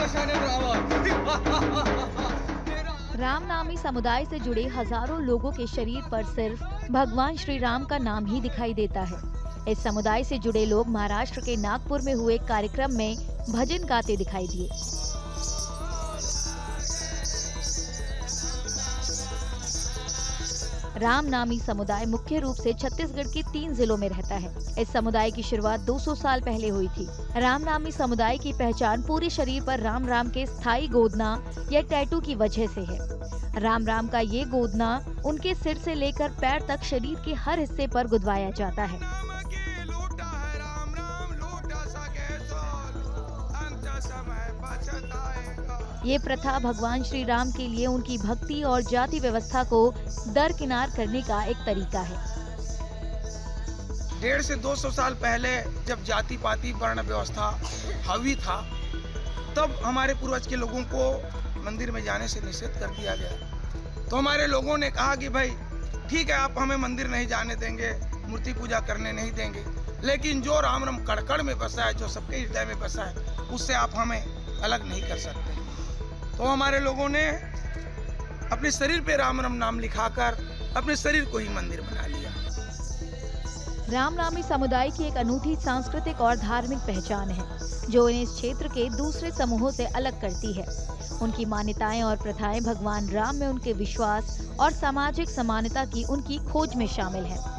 रामनामी समुदाय से जुड़े हजारों लोगों के शरीर पर सिर्फ भगवान श्री राम का नाम ही दिखाई देता है। इस समुदाय से जुड़े लोग महाराष्ट्र के नागपुर में हुए कार्यक्रम में भजन गाते दिखाई दिए। रामनामी समुदाय मुख्य रूप से छत्तीसगढ़ के 3 जिलों में रहता है। इस समुदाय की शुरुआत 200 साल पहले हुई थी। रामनामी समुदाय की पहचान पूरे शरीर पर राम राम के स्थायी गोदना या टैटू की वजह से है। राम राम का ये गोदना उनके सिर से लेकर पैर तक शरीर के हर हिस्से पर गुदवाया जाता है। ये प्रथा भगवान श्री राम के लिए उनकी भक्ति और जाति व्यवस्था को दरकिनार करने का एक तरीका है। 150 से 200 साल पहले जब जाति पाति वर्ण व्यवस्था हावी था, तब हमारे पूर्वज के लोगों को मंदिर में जाने से निषेध कर दिया गया। तो हमारे लोगों ने कहा कि भाई ठीक है, आप हमें मंदिर नहीं जाने देंगे, मूर्ति पूजा करने नहीं देंगे, लेकिन जो राम राम कड़ में बसा है, जो सबके हृदय में बसा है, उससे आप हमें अलग नहीं कर सकते। तो हमारे लोगों ने अपने शरीर पे राम राम नाम लिखाकर अपने शरीर को ही मंदिर बना लिया। रामनामी समुदाय की एक अनूठी सांस्कृतिक और धार्मिक पहचान है, जो इन्हें इस क्षेत्र के दूसरे समूहों से अलग करती है। उनकी मान्यताएं और प्रथाएं भगवान राम में उनके विश्वास और सामाजिक समानता की उनकी खोज में शामिल है।